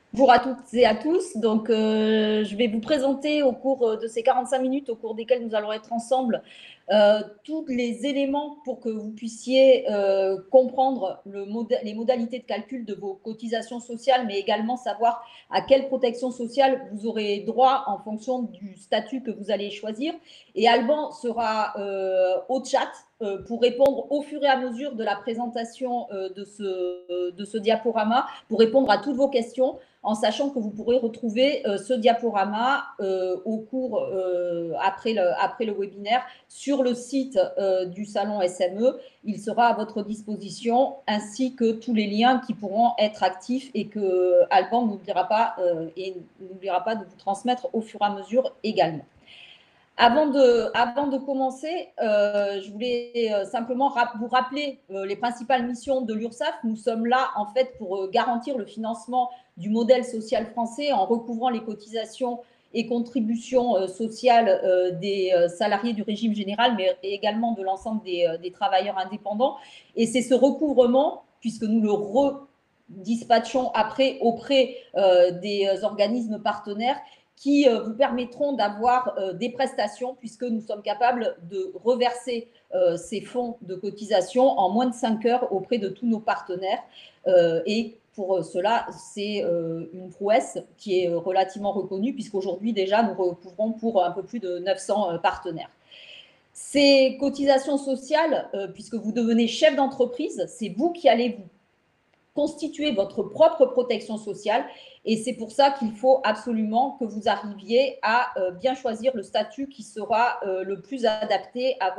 Bonjour à toutes et à tous. Donc, je vais vous présenter au cours de ces 45 minutes au cours desquelles nous allons être ensemble tous les éléments pour que vous puissiez comprendre les modalités de calcul de vos cotisations sociales, mais également savoir à quelle protection sociale vous aurez droit en fonction du statut que vous allez choisir. Et Alban sera au chat pour répondre au fur et à mesure de la présentation de ce diaporama, pour répondre à toutes vos questions, en sachant que vous pourrez retrouver ce diaporama au cours, après le webinaire, sur le site du salon SME. Il sera à votre disposition, ainsi que tous les liens qui pourront être actifs et que Alban n'oubliera pas de vous transmettre au fur et à mesure également. Avant de commencer, je voulais simplement vous rappeler les principales missions de l'URSSAF. Nous sommes là, en fait, pour garantir le financement du modèle social français en recouvrant les cotisations et contributions sociales des salariés du régime général, mais également de l'ensemble des travailleurs indépendants. Et c'est ce recouvrement, puisque nous le redispatchons après auprès des organismes partenaires, qui vous permettront d'avoir des prestations, puisque nous sommes capables de reverser ces fonds de cotisation en moins de 5 heures auprès de tous nos partenaires. Et pour cela, c'est une prouesse qui est relativement reconnue, puisqu'aujourd'hui déjà, nous recouvrons pour un peu plus de 900 partenaires. Ces cotisations sociales, puisque vous devenez chef d'entreprise, c'est vous qui allez vous constituer votre propre protection sociale, et c'est pour ça qu'il faut absolument que vous arriviez à bien choisir le statut qui sera le plus adapté à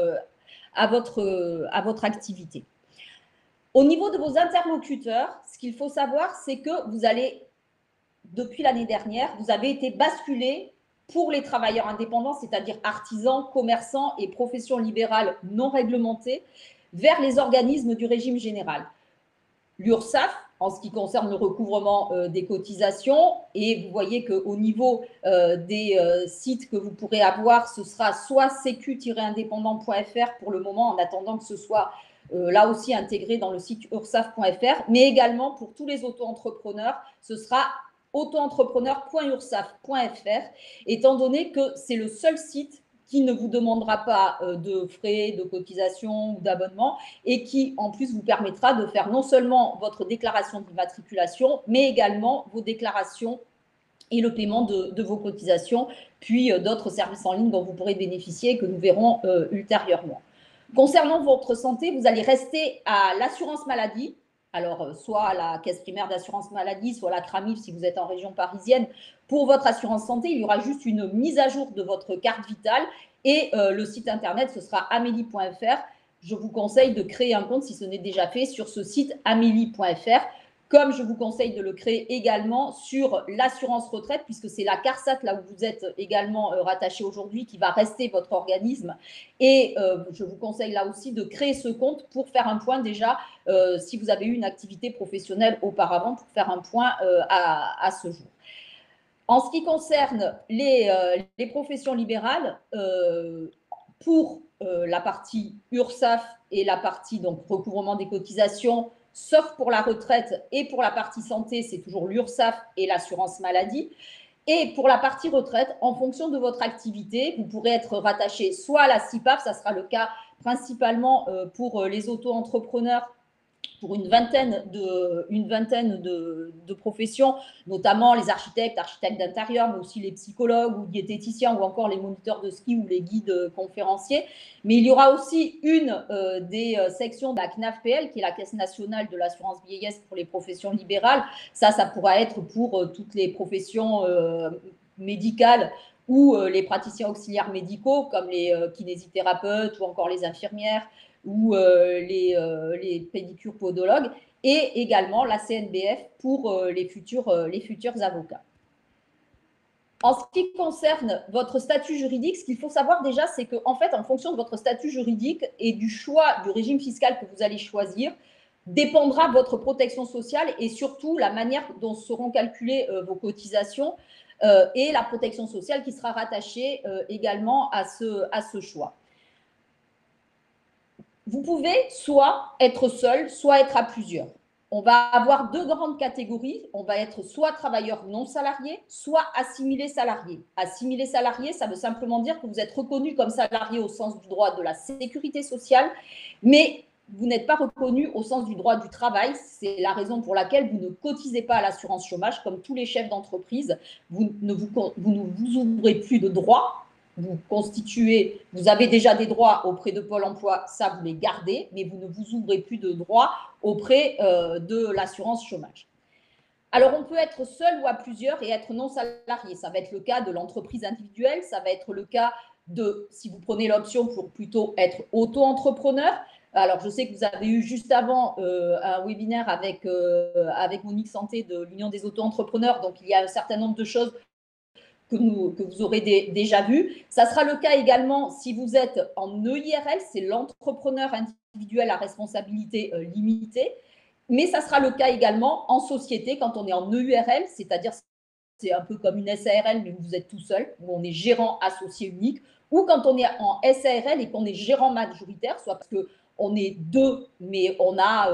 votre activité. Au niveau de vos interlocuteurs, ce qu'il faut savoir, c'est que vous allez, depuis l'année dernière, vous avez été basculé pour les travailleurs indépendants, c'est-à-dire artisans, commerçants et professions libérales non réglementées, vers les organismes du régime général. L'URSSAF, en ce qui concerne le recouvrement des cotisations, et vous voyez qu'au niveau des sites que vous pourrez avoir, ce sera soit sécu-indépendant.fr pour le moment, en attendant que ce soit là aussi intégré dans le site ursaf.fr, mais également pour tous les auto-entrepreneurs, ce sera autoentrepreneur.ursaf.fr, étant donné que c'est le seul site qui ne vous demandera pas de frais, de cotisation ou d'abonnement, et qui, en plus, vous permettra de faire non seulement votre déclaration d'immatriculation, mais également vos déclarations et le paiement de vos cotisations, puis d'autres services en ligne dont vous pourrez bénéficier, que nous verrons ultérieurement. Concernant votre santé, vous allez rester à l'assurance maladie, alors soit à la caisse primaire d'assurance maladie, soit à la CRAMIF si vous êtes en région parisienne. Pour votre assurance santé, il y aura juste une mise à jour de votre carte vitale, et le site internet, ce sera amélie.fr. Je vous conseille de créer un compte si ce n'est déjà fait sur ce site amélie.fr, comme je vous conseille de le créer également sur l'assurance retraite, puisque c'est la CARSAT, là où vous êtes également rattaché aujourd'hui, qui va rester votre organisme. Et je vous conseille là aussi de créer ce compte pour faire un point déjà, si vous avez eu une activité professionnelle auparavant, pour faire un point à ce jour. En ce qui concerne les professions libérales, pour la partie URSSAF et la partie donc recouvrement des cotisations, sauf pour la retraite, et pour la partie santé, c'est toujours l'URSSAF et l'assurance maladie. Et pour la partie retraite, en fonction de votre activité, vous pourrez être rattaché soit à la CIPAF, ça sera le cas principalement pour les auto-entrepreneurs, pour une vingtaine de professions, notamment les architectes d'intérieur, mais aussi les psychologues ou diététiciens, ou encore les moniteurs de ski ou les guides conférenciers. Mais il y aura aussi une des sections de la CNAFPL, qui est la Caisse nationale de l'assurance vieillesse pour les professions libérales. Ça pourra être pour toutes les professions médicales, ou les praticiens auxiliaires médicaux, comme les kinésithérapeutes ou encore les infirmières, ou les pédicures podologues, et également la CNBF pour les futurs avocats. En ce qui concerne votre statut juridique, ce qu'il faut savoir déjà, c'est qu'en fait, en fonction de votre statut juridique et du choix du régime fiscal que vous allez choisir, dépendra votre protection sociale, et surtout la manière dont seront calculées vos cotisations et la protection sociale qui sera rattachée également à ce choix. Vous pouvez soit être seul, soit être à plusieurs. on va avoir deux grandes catégories. On va être soit travailleur non salarié, soit assimilé salarié. Assimilé salarié, ça veut simplement dire que vous êtes reconnu comme salarié au sens du droit de la sécurité sociale, mais vous n'êtes pas reconnu au sens du droit du travail. C'est la raison pour laquelle vous ne cotisez pas à l'assurance chômage comme tous les chefs d'entreprise. Vous ne vous ouvrez plus de droits. Vous avez déjà des droits auprès de Pôle emploi, ça vous les gardez, mais vous ne vous ouvrez plus de droits auprès de l'assurance chômage. Alors, on peut être seul ou à plusieurs et être non salarié. Ça va être le cas de l'entreprise individuelle, ça va être le cas de, si vous prenez l'option pour plutôt être auto-entrepreneur. Alors, je sais que vous avez eu juste avant un webinaire avec Monique Santé de l'Union des auto-entrepreneurs, donc il y a un certain nombre de choses que vous aurez déjà vu. Ça sera le cas également si vous êtes en EIRL, c'est l'entrepreneur individuel à responsabilité limitée, mais ça sera le cas également en société quand on est en EURL, c'est-à-dire c'est un peu comme une SARL, mais vous êtes tout seul, où on est gérant associé unique, ou quand on est en SARL et qu'on est gérant majoritaire, soit parce qu'on est deux, mais on a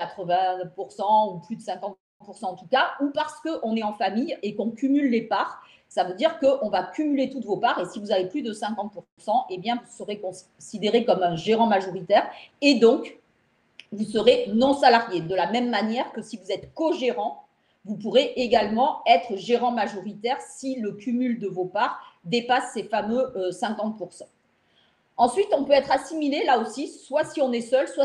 80% ou plus de 50% en tout cas, ou parce qu'on est en famille et qu'on cumule les parts. Ça veut dire qu'on va cumuler toutes vos parts et si vous avez plus de 50%, eh bien, vous serez considéré comme un gérant majoritaire et donc, vous serez non salarié. De la même manière que si vous êtes co-gérant, vous pourrez également être gérant majoritaire si le cumul de vos parts dépasse ces fameux 50%. Ensuite, on peut être assimilé là aussi, soit si on est seul, soit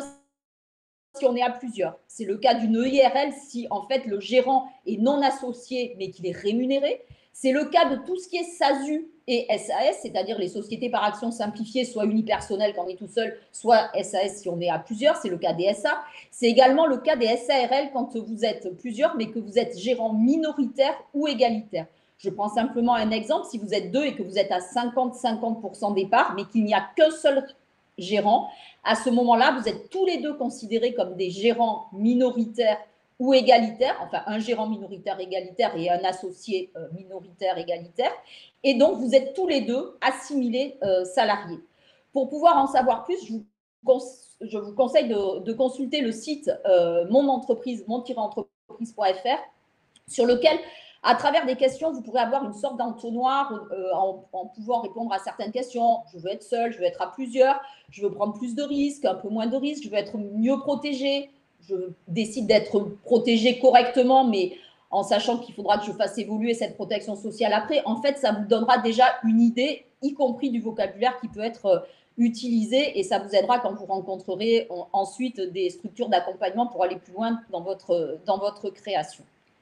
si on est à plusieurs. C'est le cas d'une EIRL si en fait le gérant est non associé mais qu'il est rémunéré. C'est le cas de tout ce qui est SASU et SAS, c'est-à-dire les sociétés par action simplifiées, soit unipersonnelles quand on est tout seul, soit SAS si on est à plusieurs, c'est le cas des SA. C'est également le cas des SARL quand vous êtes plusieurs mais que vous êtes gérant minoritaire ou égalitaire. Je prends simplement un exemple, si vous êtes deux et que vous êtes à 50-50% des parts, mais qu'il n'y a qu'un seul gérant, à ce moment-là, vous êtes tous les deux considérés comme des gérants minoritaires ou égalitaires, enfin un gérant minoritaire égalitaire et un associé minoritaire égalitaire, et donc vous êtes tous les deux assimilés salariés. Pour pouvoir en savoir plus, je vous conseille de consulter le site mon-entreprise.fr sur lequel, à travers des questions, vous pourrez avoir une sorte d'entonnoir en pouvant répondre à certaines questions. Je veux être seul, je veux être à plusieurs, je veux prendre plus de risques, un peu moins de risques, je veux être mieux protégé, je décide d'être protégé correctement, mais en sachant qu'il faudra que je fasse évoluer cette protection sociale après. En fait, ça vous donnera déjà une idée, y compris du vocabulaire qui peut être utilisé, et ça vous aidera quand vous rencontrerez ensuite des structures d'accompagnement pour aller plus loin dans votre création.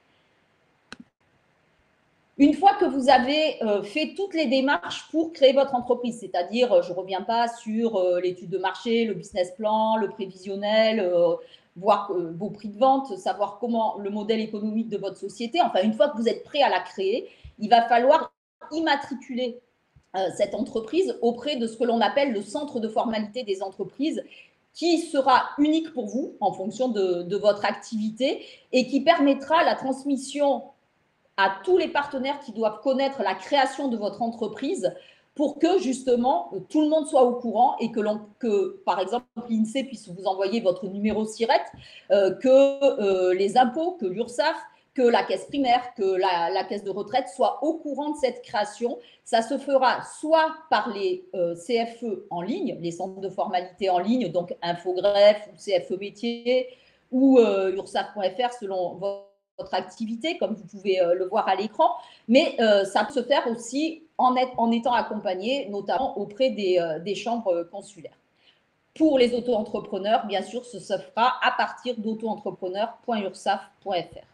Une fois que vous avez fait toutes les démarches pour créer votre entreprise, c'est-à-dire, je ne reviens pas sur l'étude de marché, le business plan, le prévisionnel, voir vos prix de vente, savoir comment le modèle économique de votre société, enfin, une fois que vous êtes prêt à la créer, il va falloir immatriculer cette entreprise auprès de ce que l'on appelle le centre de formalité des entreprises, qui sera unique pour vous en fonction de votre activité et qui permettra la transmission à tous les partenaires qui doivent connaître la création de votre entreprise pour que justement tout le monde soit au courant et que par exemple l'INSEE puisse vous envoyer votre numéro SIRET, que les impôts, que l'URSSAF, que la caisse primaire, que la caisse de retraite soient au courant de cette création. Ça se fera soit par les CFE en ligne, les centres de formalité en ligne, donc Infogreffe ou CFE métier ou ursaf.fr selon votre activité, comme vous pouvez le voir à l'écran, mais ça peut se faire aussi en étant accompagné, notamment auprès des chambres consulaires. Pour les auto-entrepreneurs, bien sûr, ce se fera à partir d'auto-entrepreneur.ursaf.fr.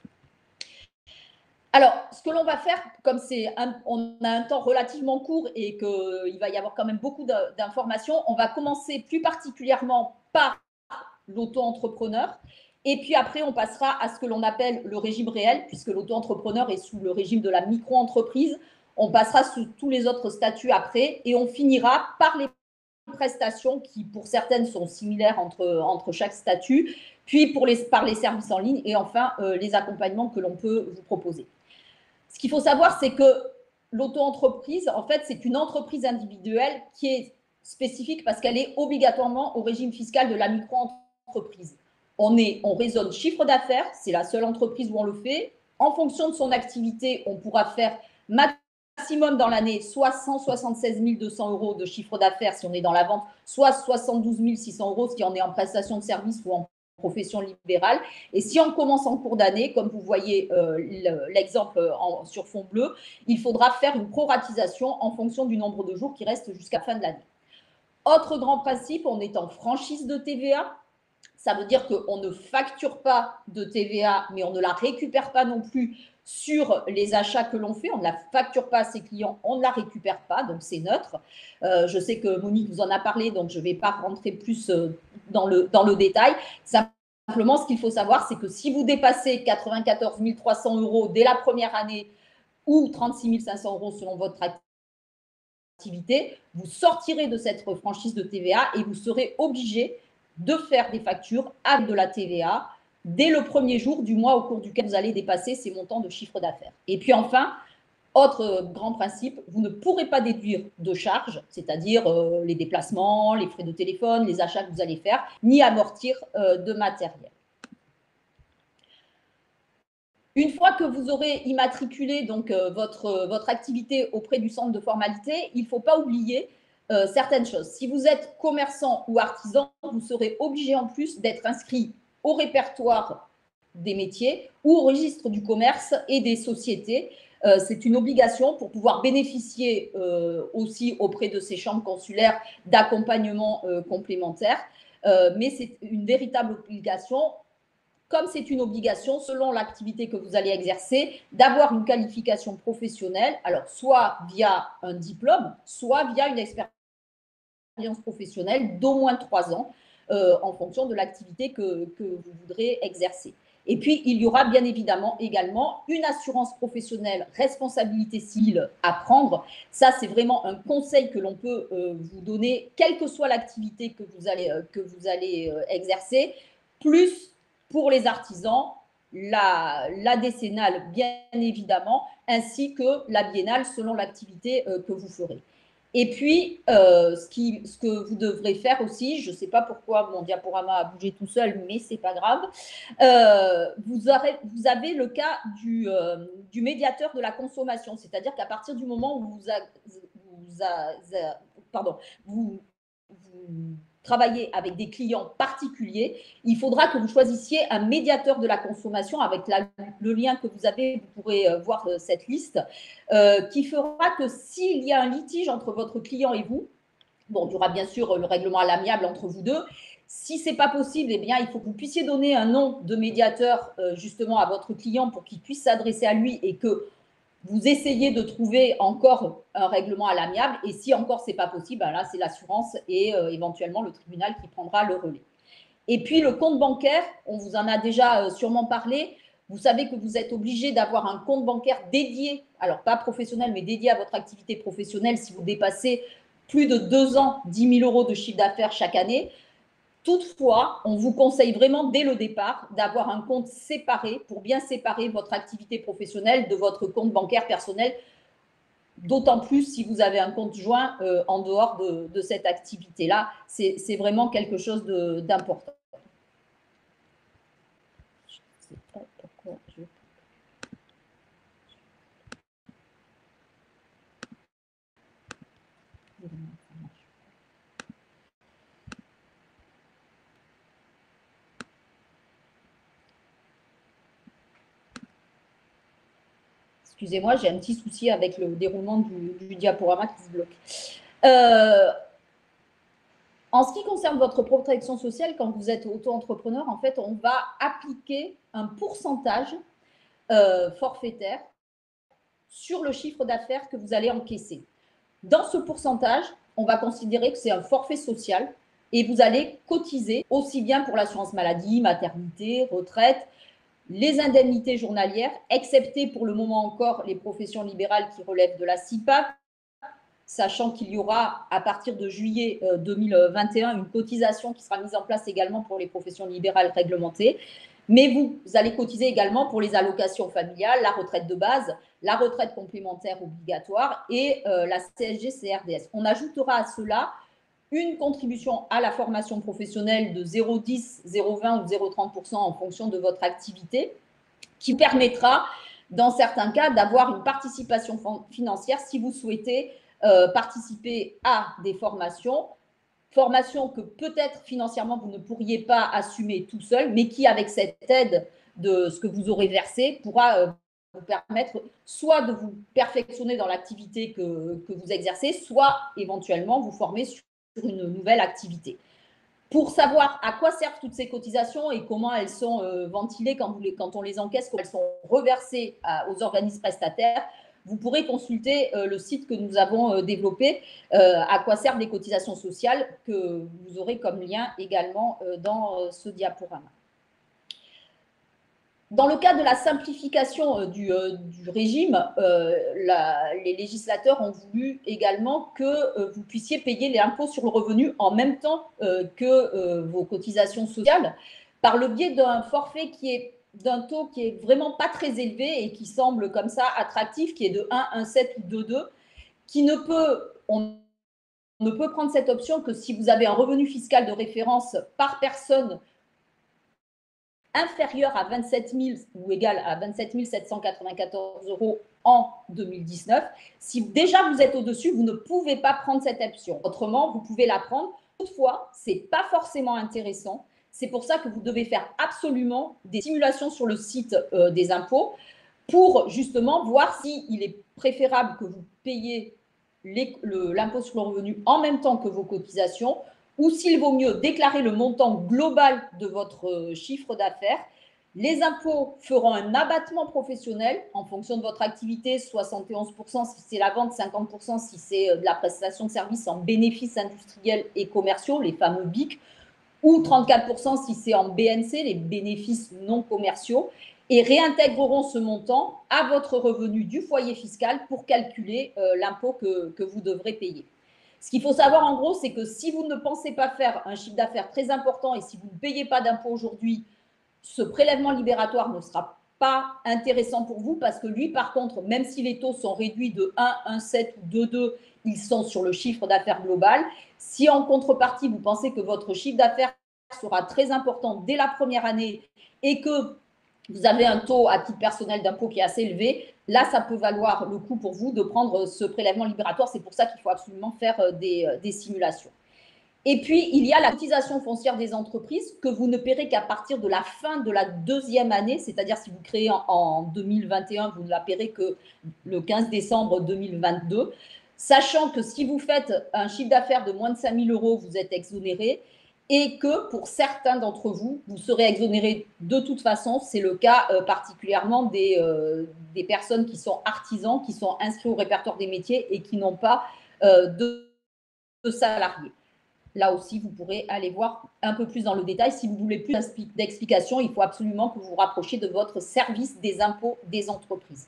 Alors, ce que l'on va faire, comme on a un temps relativement court et qu'il va y avoir quand même beaucoup d'informations, on va commencer plus particulièrement par l'auto-entrepreneur. Et puis après, on passera à ce que l'on appelle le régime réel, puisque l'auto-entrepreneur est sous le régime de la micro-entreprise. On passera sous tous les autres statuts après et on finira par les prestations qui, pour certaines, sont similaires entre chaque statut, puis par les services en ligne et enfin les accompagnements que l'on peut vous proposer. Ce qu'il faut savoir, c'est que l'auto-entreprise, en fait, c'est une entreprise individuelle qui est spécifique parce qu'elle est obligatoirement au régime fiscal de la micro-entreprise. on raisonne chiffre d'affaires, c'est la seule entreprise où on le fait. En fonction de son activité, on pourra faire maximum dans l'année soit 176 200 € de chiffre d'affaires si on est dans la vente, soit 72 600 € si on est en prestation de service ou en profession libérale. Et si on commence en cours d'année, comme vous voyez l'exemple sur fond bleu, il faudra faire une proratisation en fonction du nombre de jours qui restent jusqu'à la fin de l'année. Autre grand principe, on est en franchise de TVA. Ça veut dire qu'on ne facture pas de TVA, mais on ne la récupère pas non plus sur les achats que l'on fait. On ne la facture pas à ses clients, on ne la récupère pas, donc c'est neutre. Je sais que Monique vous en a parlé, donc je ne vais pas rentrer plus dans le détail. Simplement, ce qu'il faut savoir, c'est que si vous dépassez 94 300 € dès la première année ou 36 500 € selon votre activité, vous sortirez de cette franchise de TVA et vous serez obligé de faire des factures avec de la TVA dès le premier jour du mois au cours duquel vous allez dépasser ces montants de chiffre d'affaires. Et puis enfin, autre grand principe, vous ne pourrez pas déduire de charges, c'est-à-dire les déplacements, les frais de téléphone, les achats que vous allez faire, ni amortir de matériel. Une fois que vous aurez immatriculé donc, votre activité auprès du centre de formalité, il ne faut pas oublier certaines choses. Si vous êtes commerçant ou artisan, vous serez obligé en plus d'être inscrit au répertoire des métiers ou au registre du commerce et des sociétés. C'est une obligation pour pouvoir bénéficier aussi auprès de ces chambres consulaires d'accompagnement complémentaire. Mais c'est une véritable obligation, comme c'est une obligation, selon l'activité que vous allez exercer, d'avoir une qualification professionnelle, alors soit via un diplôme, soit via une expérience professionnelle d'au moins 3 ans, en fonction de l'activité que vous voudrez exercer. Et puis, il y aura bien évidemment également une assurance professionnelle responsabilité civile à prendre. Ça, c'est vraiment un conseil que l'on peut vous donner, quelle que soit l'activité que vous allez exercer, plus pour les artisans, la décennale, bien évidemment, ainsi que la biennale selon l'activité que vous ferez. Et puis, ce que vous devrez faire aussi, je ne sais pas pourquoi mon diaporama a bougé tout seul, mais ce n'est pas grave, vous avez le cas du médiateur de la consommation, c'est-à-dire qu'à partir du moment où vous travaillez avec des clients particuliers, il faudra que vous choisissiez un médiateur de la consommation avec le lien que vous avez, vous pourrez voir cette liste, qui fera que s'il y a un litige entre votre client et vous, bon, il y aura bien sûr le règlement à l'amiable entre vous deux. Si ce n'est pas possible, eh bien, il faut que vous puissiez donner un nom de médiateur justement à votre client pour qu'il puisse s'adresser à lui et que vous essayez de trouver encore un règlement à l'amiable. Et si encore ce n'est pas possible, ben là, c'est l'assurance et éventuellement le tribunal qui prendra le relais. Et puis, le compte bancaire, on vous en a déjà sûrement parlé. Vous savez que vous êtes obligé d'avoir un compte bancaire dédié, alors pas professionnel, mais dédié à votre activité professionnelle si vous dépassez plus de 2 ans, 10 000 € de chiffre d'affaires chaque année. Toutefois, on vous conseille vraiment dès le départ d'avoir un compte séparé pour bien séparer votre activité professionnelle de votre compte bancaire personnel, d'autant plus si vous avez un compte joint en dehors de cette activité-là. C'est vraiment quelque chose d'important. Je ne sais pas pourquoi je... Excusez-moi, j'ai un petit souci avec le déroulement du diaporama qui se bloque. En ce qui concerne votre protection sociale, quand vous êtes auto-entrepreneur, en fait, on va appliquer un pourcentage forfaitaire sur le chiffre d'affaires que vous allez encaisser. Dans ce pourcentage, on va considérer que c'est un forfait social et vous allez cotiser aussi bien pour l'assurance maladie, maternité, retraite, les indemnités journalières, excepté pour le moment encore les professions libérales qui relèvent de la CIPAP, sachant qu'il y aura à partir de juillet 2021 une cotisation qui sera mise en place également pour les professions libérales réglementées. Mais vous allez cotiser également pour les allocations familiales, la retraite de base, la retraite complémentaire obligatoire et la CSG-CRDS. On ajoutera à cela une contribution à la formation professionnelle de 0,10, 0,20 ou 0,30% en fonction de votre activité, qui permettra, dans certains cas, d'avoir une participation financière si vous souhaitez participer à des formations que peut-être financièrement vous ne pourriez pas assumer tout seul, mais qui, avec cette aide de ce que vous aurez versé, pourra vous permettre soit de vous perfectionner dans l'activité que vous exercez, soit éventuellement vous former sur une nouvelle activité. Pour savoir à quoi servent toutes ces cotisations et comment elles sont ventilées quand on les encaisse, comment elles sont reversées aux organismes prestataires, vous pourrez consulter le site que nous avons développé, à quoi servent les cotisations sociales, que vous aurez comme lien également dans ce diaporama. Dans le cas de la simplification du régime, les législateurs ont voulu également que vous puissiez payer l'impôt sur le revenu en même temps que vos cotisations sociales, par le biais d'un forfait d'un taux qui est vraiment pas très élevé et qui semble comme ça attractif, qui est de 1, 1,7 ou 2,2, on ne peut prendre cette option que si vous avez un revenu fiscal de référence par personne inférieur à 27 000 ou égal à 27 794 € en 2019. Si déjà vous êtes au-dessus, vous ne pouvez pas prendre cette option. Autrement, vous pouvez la prendre. Toutefois, ce n'est pas forcément intéressant. C'est pour ça que vous devez faire absolument des simulations sur le site des impôts pour justement voir s'il est préférable que vous payiez l'impôt sur le revenu en même temps que vos cotisations, ou s'il vaut mieux déclarer le montant global de votre chiffre d'affaires. Les impôts feront un abattement professionnel en fonction de votre activité, 71% si c'est la vente, 50% si c'est de la prestation de services en bénéfices industriels et commerciaux, les fameux BIC, ou 34% si c'est en BNC, les bénéfices non commerciaux, et réintégreront ce montant à votre revenu du foyer fiscal pour calculer l'impôt que vous devrez payer. Ce qu'il faut savoir en gros, c'est que si vous ne pensez pas faire un chiffre d'affaires très important et si vous ne payez pas d'impôt aujourd'hui, ce prélèvement libératoire ne sera pas intéressant pour vous parce que lui, par contre, même si les taux sont réduits de 1, 1,7 ou 2,2, ils sont sur le chiffre d'affaires global. Si en contrepartie, vous pensez que votre chiffre d'affaires sera très important dès la première année et que vous avez un taux à titre personnel d'impôt qui est assez élevé, là, ça peut valoir le coup pour vous de prendre ce prélèvement libératoire. C'est pour ça qu'il faut absolument faire des simulations. Et puis, il y a la cotisation foncière des entreprises que vous ne paierez qu'à partir de la fin de la deuxième année, c'est-à-dire si vous créez en 2021, vous ne la paierez que le 15 décembre 2022, sachant que si vous faites un chiffre d'affaires de moins de 5 000 €, vous êtes exonéré et que pour certains d'entre vous, vous serez exonéré de toute façon. C'est le cas particulièrement des personnes qui sont artisans, qui sont inscrits au répertoire des métiers et qui n'ont pas de salariés. Là aussi, vous pourrez aller voir un peu plus dans le détail. Si vous voulez plus d'explications, il faut absolument que vous vous rapprochiez de votre service des impôts des entreprises.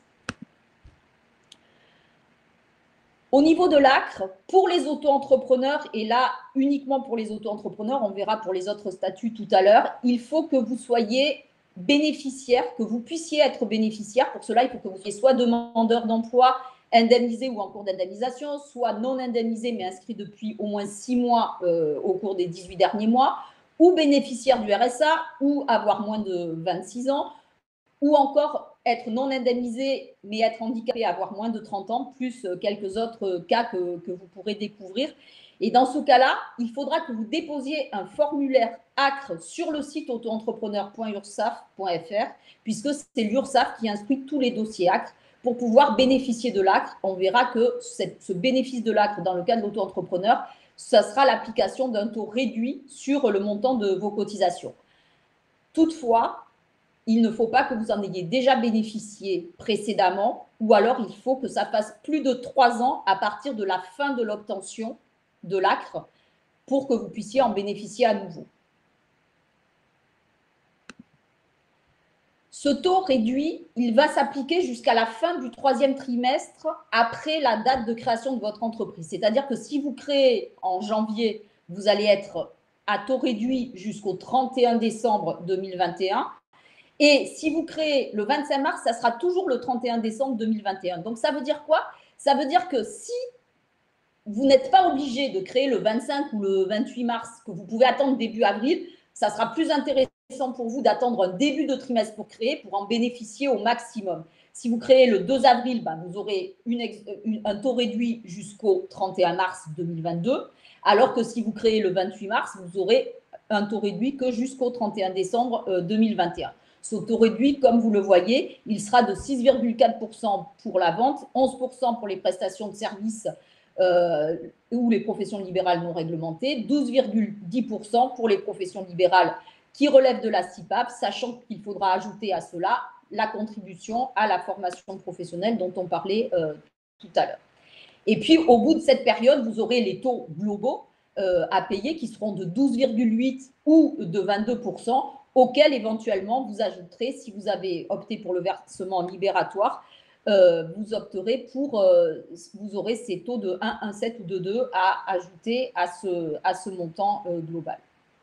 Au niveau de l'ACRE, pour les auto-entrepreneurs, et là uniquement pour les auto-entrepreneurs, on verra pour les autres statuts tout à l'heure, il faut que vous soyez bénéficiaire, que vous puissiez être bénéficiaire. Pour cela, il faut que vous soyez soit demandeur d'emploi, indemnisé ou en cours d'indemnisation, soit non indemnisé mais inscrit depuis au moins 6 mois au cours des 18 derniers mois, ou bénéficiaire du RSA, ou avoir moins de 26 ans, ou encore être non indemnisé mais être handicapé, avoir moins de 30 ans, plus quelques autres cas que vous pourrez découvrir. Et dans ce cas-là, il faudra que vous déposiez un formulaire ACRE sur le site autoentrepreneur.ursaf.fr, puisque c'est l'URSSAF qui instruit tous les dossiers ACRE pour pouvoir bénéficier de l'ACRE. On verra que ce bénéfice de l'ACRE dans le cas de l'auto-entrepreneur, ça sera l'application d'un taux réduit sur le montant de vos cotisations. Toutefois, il ne faut pas que vous en ayez déjà bénéficié précédemment, ou alors il faut que ça fasse plus de 3 ans à partir de la fin de l'obtention de l'ACRE pour que vous puissiez en bénéficier à nouveau. Ce taux réduit, il va s'appliquer jusqu'à la fin du 3e trimestre après la date de création de votre entreprise. C'est-à-dire que si vous créez en janvier, vous allez être à taux réduit jusqu'au 31 décembre 2021. Et si vous créez le 25 mars, ça sera toujours le 31 décembre 2021. Donc, ça veut dire quoi? Ça veut dire que si vous n'êtes pas obligé de créer le 25 ou le 28 mars, que vous pouvez attendre début avril. Ça sera plus intéressant pour vous d'attendre un début de trimestre pour créer, pour en bénéficier au maximum. Si vous créez le 2 avril, ben, vous aurez un taux réduit jusqu'au 31 mars 2022, alors que si vous créez le 28 mars, vous aurez un taux réduit que jusqu'au 31 décembre 2021. Ce taux réduit, comme vous le voyez, il sera de 6,4% pour la vente, 11% pour les prestations de services ou les professions libérales non réglementées, 12,10% pour les professions libérales qui relèvent de la CIPAP, sachant qu'il faudra ajouter à cela la contribution à la formation professionnelle dont on parlait tout à l'heure. Et puis, au bout de cette période, vous aurez les taux globaux à payer qui seront de 12,8 ou de 22%, auxquels éventuellement vous ajouterez, si vous avez opté pour le versement libératoire, vous opterez pour, vous aurez ces taux de 1, 1,7 ou de 2 à ajouter à ce montant global.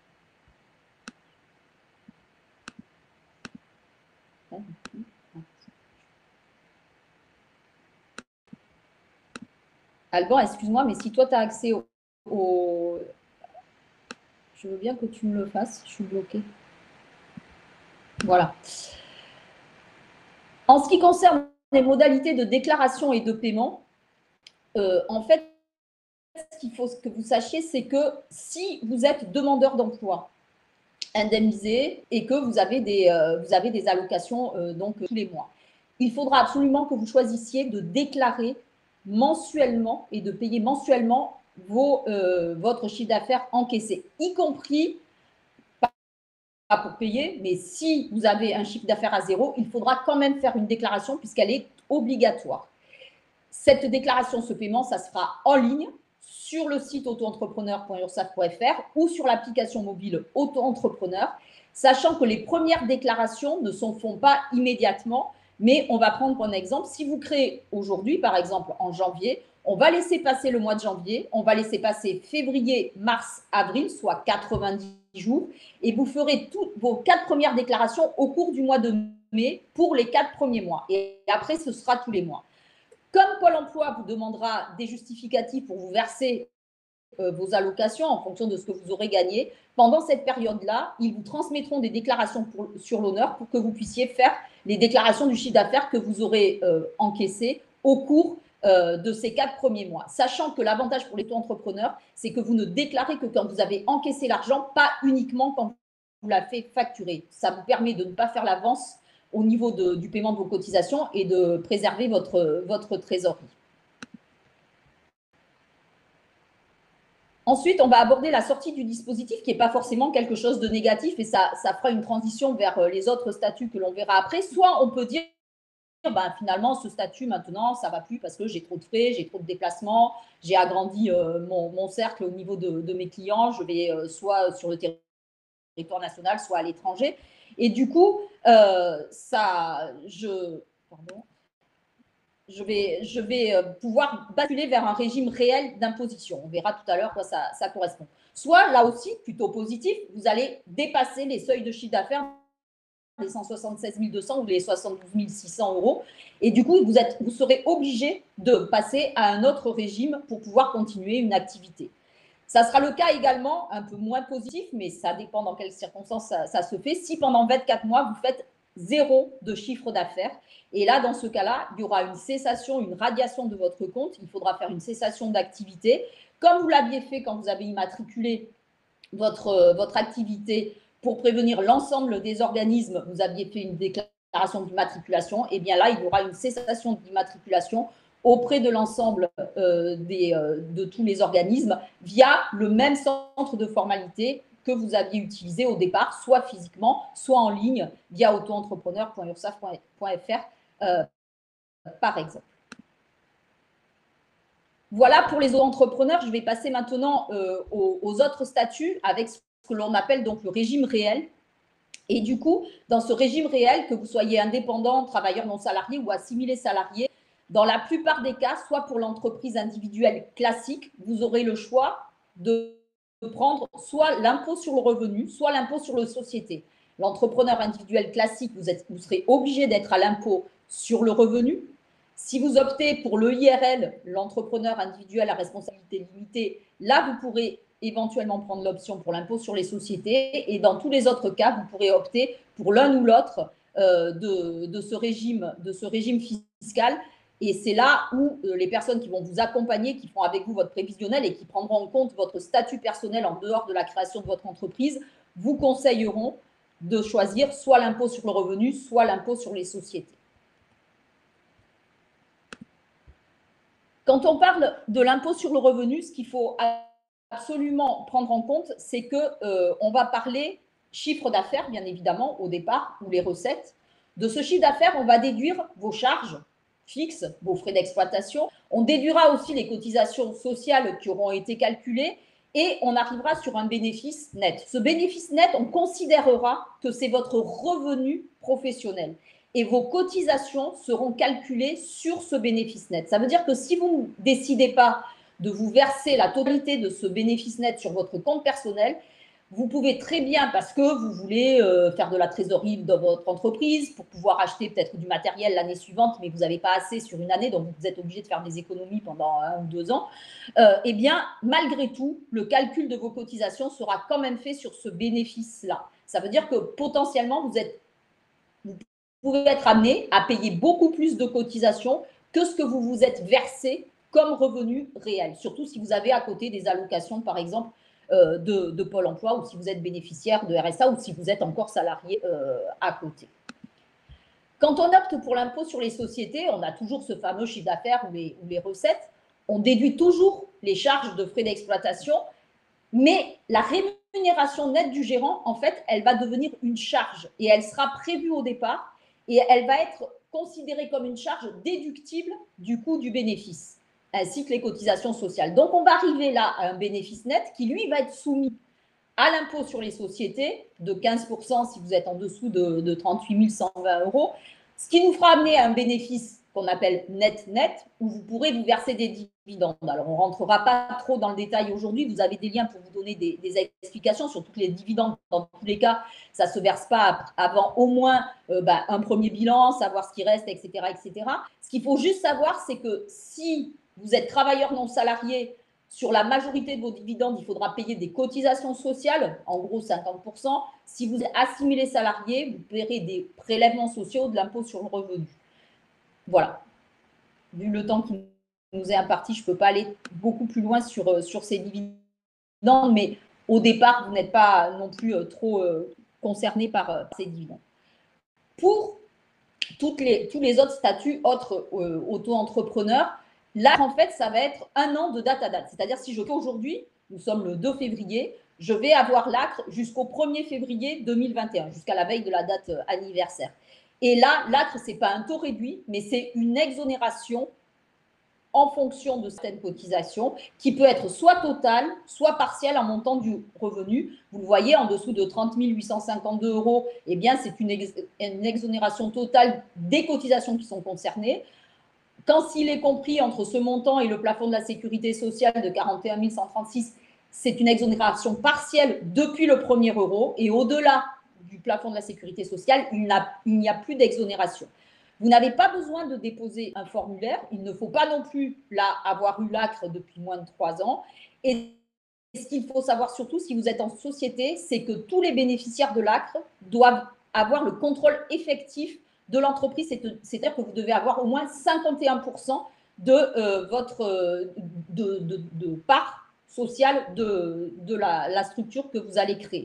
Alban, excuse-moi, mais si toi tu as accès au. Je veux bien que tu me le fasses, je suis bloquée. Voilà. En ce qui concerne les modalités de déclaration et de paiement, en fait, ce qu'il faut que vous sachiez, c'est que si vous êtes demandeur d'emploi, indemnisé et que vous avez des allocations donc tous les mois, il faudra absolument que vous choisissiez de déclarer mensuellement et de payer mensuellement votre chiffre d'affaires encaissé, y compris pas pour payer, mais si vous avez un chiffre d'affaires à zéro, il faudra quand même faire une déclaration puisqu'elle est obligatoire. Cette déclaration, ce paiement, ça se fera en ligne sur le site auto-entrepreneur.ursaf.fr ou sur l'application mobile Auto-entrepreneur, sachant que les premières déclarations ne se font pas immédiatement, mais on va prendre un exemple. Si vous créez aujourd'hui, par exemple en janvier, on va laisser passer le mois de janvier, on va laisser passer février, mars, avril, soit 90 jours, et vous ferez toutes vos 4 premières déclarations au cours du mois de mai pour les 4 premiers mois. Et après, ce sera tous les mois. Comme Pôle emploi vous demandera des justificatifs pour vous verser vos allocations en fonction de ce que vous aurez gagné, pendant cette période-là, ils vous transmettront des déclarations sur l'honneur pour que vous puissiez faire les déclarations du chiffre d'affaires que vous aurez encaissé au cours de ces 4 premiers mois. Sachant que l'avantage pour les auto-entrepreneurs, c'est que vous ne déclarez que quand vous avez encaissé l'argent, pas uniquement quand vous l'avez facturé. Ça vous permet de ne pas faire l'avance au niveau du paiement de vos cotisations et de préserver votre trésorerie. Ensuite, on va aborder la sortie du dispositif qui n'est pas forcément quelque chose de négatif et ça fera une transition vers les autres statuts que l'on verra après. Soit on peut dire, ben, finalement, ce statut maintenant, ça ne va plus parce que j'ai trop de frais, j'ai trop de déplacements, j'ai agrandi mon cercle au niveau de mes clients, je vais soit sur le territoire national, soit à l'étranger. Et du coup, je vais pouvoir basculer vers un régime réel d'imposition. On verra tout à l'heure quoi ça correspond. Soit, là aussi, plutôt positif, vous allez dépasser les seuils de chiffre d'affaires des 176 200 ou les 72 600 euros. Et du coup, vous serez obligé de passer à un autre régime pour pouvoir continuer une activité. Ça sera le cas également, un peu moins positif, mais ça dépend dans quelles circonstances ça se fait. Si pendant 24 mois, vous faites 0 de chiffre d'affaires, et là, dans ce cas-là, il y aura une cessation, une radiation de votre compte. Il faudra faire une cessation d'activité, comme vous l'aviez fait quand vous avez immatriculé votre activité pour prévenir l'ensemble des organismes. Vous aviez fait une déclaration d'immatriculation, et bien là, il y aura une cessation d'immatriculation auprès de l'ensemble de tous les organismes via le même centre de formalité que vous aviez utilisé au départ, soit physiquement, soit en ligne via autoentrepreneur.ursaf.fr par exemple. Voilà pour les auto-entrepreneurs. Je vais passer maintenant aux autres statuts avec ce que l'on appelle donc le régime réel. Et du coup, dans ce régime réel, que vous soyez indépendant, travailleur non salarié ou assimilé salarié, dans la plupart des cas, soit pour l'entreprise individuelle classique, vous aurez le choix de prendre soit l'impôt sur le revenu, soit l'impôt sur les sociétés. L'entrepreneur individuel classique, vous serez obligé d'être à l'impôt sur le revenu. Si vous optez pour le IRL, l'entrepreneur individuel à responsabilité limitée, là, vous pourrez éventuellement prendre l'option pour l'impôt sur les sociétés. Et dans tous les autres cas, vous pourrez opter pour l'un ou l'autre de ce régime fiscal. Et c'est là où les personnes qui vont vous accompagner, qui feront avec vous votre prévisionnel et qui prendront en compte votre statut personnel en dehors de la création de votre entreprise, vous conseilleront de choisir soit l'impôt sur le revenu, soit l'impôt sur les sociétés. Quand on parle de l'impôt sur le revenu, ce qu'il faut absolument prendre en compte, c'est qu'on va parler chiffre d'affaires, bien évidemment, au départ, ou les recettes. De ce chiffre d'affaires, on va déduire vos charges fixes, vos frais d'exploitation. On déduira aussi les cotisations sociales qui auront été calculées et on arrivera sur un bénéfice net. Ce bénéfice net, on considérera que c'est votre revenu professionnel et vos cotisations seront calculées sur ce bénéfice net. Ça veut dire que si vous ne décidez pas de vous verser la totalité de ce bénéfice net sur votre compte personnel, vous pouvez très bien, parce que vous voulez faire de la trésorerie dans votre entreprise pour pouvoir acheter peut-être du matériel l'année suivante, mais vous n'avez pas assez sur une année, donc vous êtes obligé de faire des économies pendant 1 ou 2 ans, eh bien, malgré tout, le calcul de vos cotisations sera quand même fait sur ce bénéfice-là. Ça veut dire que potentiellement, vous pouvez être amené à payer beaucoup plus de cotisations que ce que vous vous êtes versé comme revenu réel, surtout si vous avez à côté des allocations, par exemple, de Pôle emploi ou si vous êtes bénéficiaire de RSA ou si vous êtes encore salarié à côté. Quand on opte pour l'impôt sur les sociétés, on a toujours ce fameux chiffre d'affaires ou les recettes. On déduit toujours les charges de frais d'exploitation, mais la rémunération nette du gérant, en fait, elle va devenir une charge et elle sera prévue au départ et elle va être considérée comme une charge déductible du coût du bénéfice, ainsi que les cotisations sociales. Donc, on va arriver là à un bénéfice net qui, lui, va être soumis à l'impôt sur les sociétés de 15% si vous êtes en dessous de 38 120 €, ce qui nous fera amener à un bénéfice qu'on appelle net-net, où vous pourrez vous verser des dividendes. Alors, on ne rentrera pas trop dans le détail aujourd'hui, vous avez des liens pour vous donner des explications sur tous les dividendes. Dans tous les cas, ça ne se verse pas avant au moins un premier bilan, savoir ce qui reste, etc., etc. Ce qu'il faut juste savoir, c'est que si vous êtes travailleur non salarié, sur la majorité de vos dividendes, il faudra payer des cotisations sociales, en gros 50%. Si vous êtes assimilé salarié, vous paierez des prélèvements sociaux, de l'impôt sur le revenu. Voilà. Vu le temps qui nous est imparti, je ne peux pas aller beaucoup plus loin sur ces dividendes, mais au départ, vous n'êtes pas non plus trop concerné par ces dividendes. Pour tous les autres statuts autres auto-entrepreneurs, là, en fait, ça va être 1 an de date à date. C'est-à-dire, si je fais aujourd'hui, nous sommes le 2 février, je vais avoir l'ACRE jusqu'au 1er février 2021, jusqu'à la veille de la date anniversaire. Et là, l'ACRE, ce n'est pas un taux réduit, mais c'est une exonération en fonction de certaines cotisations, qui peut être soit totale, soit partielle en montant du revenu. Vous le voyez, en dessous de 30 852 €, eh bien, c'est une exonération totale des cotisations qui sont concernées. Quand s'il est compris entre ce montant et le plafond de la sécurité sociale de 41 136, c'est une exonération partielle depuis le premier euro. Et au-delà du plafond de la sécurité sociale, il n'y a plus d'exonération. Vous n'avez pas besoin de déposer un formulaire. Il ne faut pas non plus là avoir eu l'ACRE depuis moins de 3 ans. Et ce qu'il faut savoir surtout, si vous êtes en société, c'est que tous les bénéficiaires de l'ACRE doivent avoir le contrôle effectif de l'entreprise, c'est-à-dire que vous devez avoir au moins 51% de votre de part sociale de la structure que vous allez créer.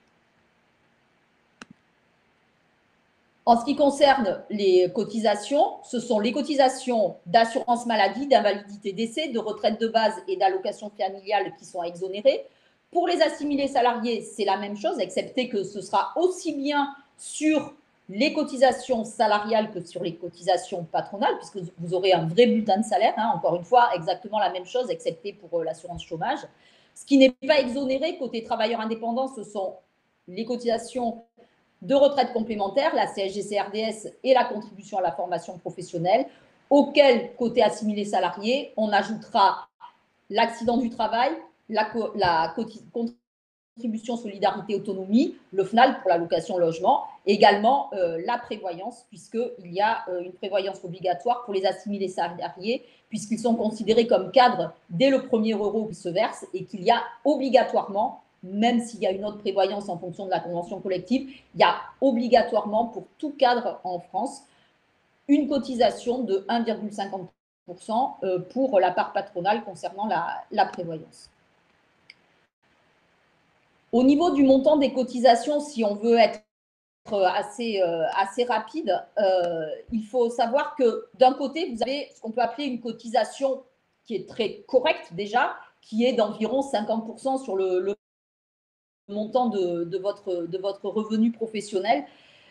En ce qui concerne les cotisations, ce sont les cotisations d'assurance maladie, d'invalidité décès, de retraite de base et d'allocation familiale qui sont exonérées. Pour les assimilés salariés, c'est la même chose, excepté que ce sera aussi bien sur les cotisations salariales que sur les cotisations patronales, puisque vous aurez un vrai bulletin de salaire, hein, encore une fois, exactement la même chose, excepté pour l'assurance chômage. Ce qui n'est pas exonéré côté travailleurs indépendants, ce sont les cotisations de retraite complémentaire, la CSG-CRDS et la contribution à la formation professionnelle, auquel, côté assimilé salarié, on ajoutera l'accident du travail, la contribution contribution solidarité autonomie, le FNAL pour l'allocation logement, également la prévoyance, puisqu'il y a une prévoyance obligatoire pour les assimilés salariés, puisqu'ils sont considérés comme cadres dès le premier euro qui se verse et qu'il y a obligatoirement, même s'il y a une autre prévoyance en fonction de la convention collective, il y a obligatoirement pour tout cadre en France une cotisation de 1,50% pour la part patronale concernant la prévoyance. Au niveau du montant des cotisations, si on veut être assez rapide, il faut savoir que d'un côté, vous avez ce qu'on peut appeler une cotisation qui est très correcte déjà, qui est d'environ 50% sur le montant de votre revenu professionnel,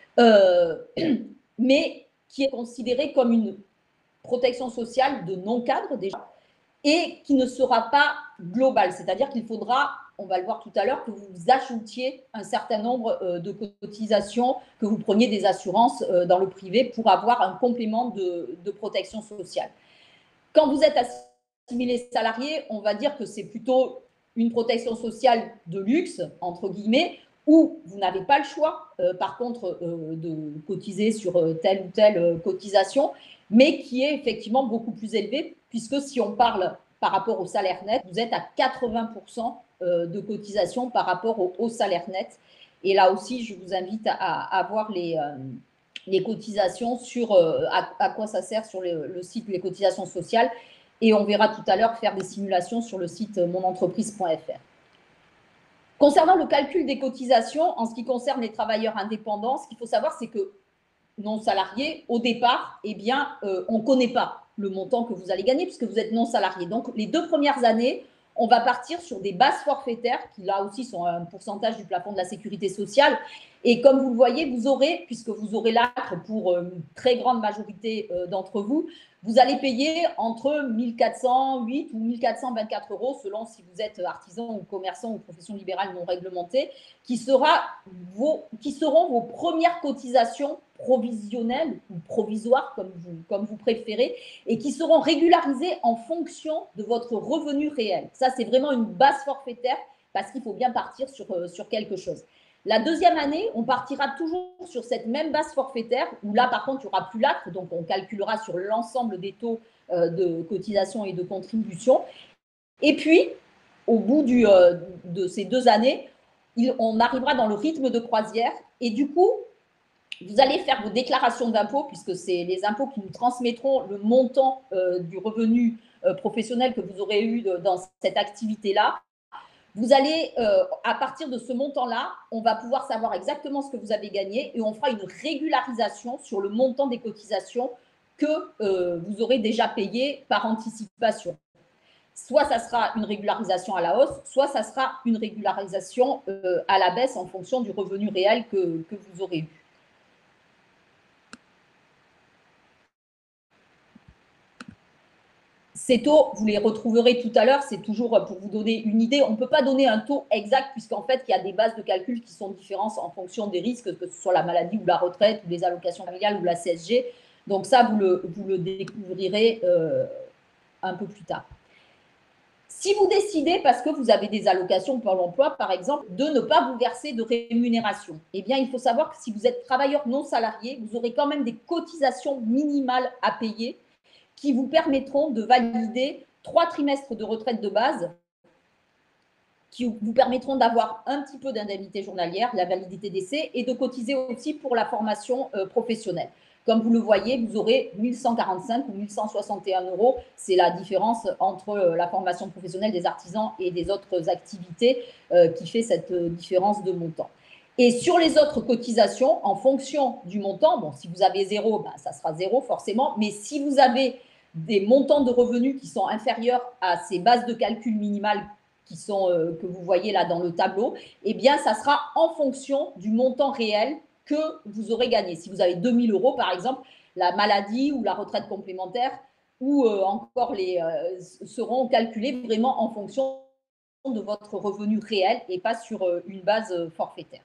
mais qui est considérée comme une protection sociale de non-cadre déjà, et qui ne sera pas globale, c'est-à-dire qu'il faudra, on va le voir tout à l'heure, que vous ajoutiez un certain nombre de cotisations, que vous preniez des assurances dans le privé pour avoir un complément de protection sociale. Quand vous êtes assimilé salarié, on va dire que c'est plutôt une protection sociale de luxe, entre guillemets, où vous n'avez pas le choix, par contre, de cotiser sur telle ou telle cotisation, mais qui est effectivement beaucoup plus élevée, puisque si on parle par rapport au salaire net, vous êtes à 80% de cotisation par rapport au salaire net. Et là aussi, je vous invite à voir les cotisations sur à quoi ça sert sur le site les cotisations sociales. Et on verra tout à l'heure faire des simulations sur le site monentreprise.fr. Concernant le calcul des cotisations, en ce qui concerne les travailleurs indépendants, ce qu'il faut savoir, c'est que non salariés, au départ, eh bien, on ne connaît pas le montant que vous allez gagner puisque vous êtes non salarié. Donc, les 2 premières années, on va partir sur des bases forfaitaires qui, là aussi, sont un pourcentage du plafond de la sécurité sociale. Et comme vous le voyez, vous aurez, puisque vous aurez l'ACRE pour une très grande majorité d'entre vous, vous allez payer entre 1 408 ou 1 424 euros, selon si vous êtes artisan ou commerçant ou profession libérale non réglementée, qui seront vos premières cotisations provisionnelles ou provisoires, comme vous préférez, et qui seront régularisées en fonction de votre revenu réel. Ça, c'est vraiment une base forfaitaire parce qu'il faut bien partir sur quelque chose. La deuxième année, on partira toujours sur cette même base forfaitaire, où là, par contre, il n'y aura plus l'ACRE, donc on calculera sur l'ensemble des taux de cotisation et de contribution. Et puis, au bout de ces 2 années, on arrivera dans le rythme de croisière, et du coup, vous allez faire vos déclarations d'impôts, puisque c'est les impôts qui nous transmettront le montant du revenu professionnel que vous aurez eu dans cette activité-là. Vous allez, à partir de ce montant-là, on va pouvoir savoir exactement ce que vous avez gagné et on fera une régularisation sur le montant des cotisations que vous aurez déjà payé par anticipation. Soit ça sera une régularisation à la hausse, soit ça sera une régularisation à la baisse en fonction du revenu réel que vous aurez eu. Ces taux, vous les retrouverez tout à l'heure, c'est toujours pour vous donner une idée. On ne peut pas donner un taux exact puisqu'en fait, il y a des bases de calcul qui sont différentes en fonction des risques, que ce soit la maladie ou la retraite, ou les allocations familiales ou la CSG. Donc ça, vous le découvrirez un peu plus tard. Si vous décidez, parce que vous avez des allocations pour l'emploi, par exemple, de ne pas vous verser de rémunération, eh bien, il faut savoir que si vous êtes travailleur non salarié, vous aurez quand même des cotisations minimales à payer qui vous permettront de valider 3 trimestres de retraite de base, qui vous permettront d'avoir un petit peu d'indemnité journalière, la validité d'essai, et de cotiser aussi pour la formation professionnelle. Comme vous le voyez, vous aurez 1 145 ou 1 161 euros. C'est la différence entre la formation professionnelle des artisans et des autres activités qui fait cette différence de montant. Et sur les autres cotisations, en fonction du montant, bon, si vous avez 0, ben, ça sera 0 forcément, mais si vous avez des montants de revenus qui sont inférieurs à ces bases de calcul minimales que vous voyez là dans le tableau, eh bien, ça sera en fonction du montant réel que vous aurez gagné. Si vous avez 2 000 euros, par exemple, la maladie ou la retraite complémentaire ou encore seront calculés vraiment en fonction de votre revenu réel et pas sur une base forfaitaire.